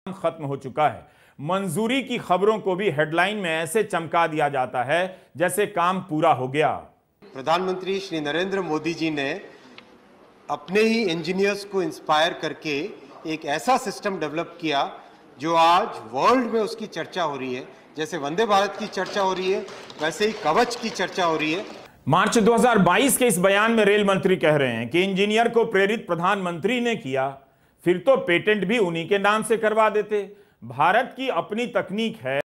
खत्म हो चुका है। मंजूरी की खबरों को भी हेडलाइन में ऐसे चमका दिया जाता है जैसे काम पूरा हो गया। प्रधानमंत्री श्री नरेंद्र मोदी जी ने अपने ही इंजीनियर्स को इंस्पायर करके एक ऐसा सिस्टम डेवलप किया जो आज वर्ल्ड में उसकी चर्चा हो रही है। जैसे वंदे भारत की चर्चा हो रही है, वैसे ही कवच की चर्चा हो रही है। मार्च 2022 के इस बयान में रेल मंत्री कह रहे हैं कि इंजीनियर को प्रेरित प्रधानमंत्री ने किया, फिर तो पेटेंट भी उन्हीं के नाम से करवा देते। भारत की अपनी तकनीक है।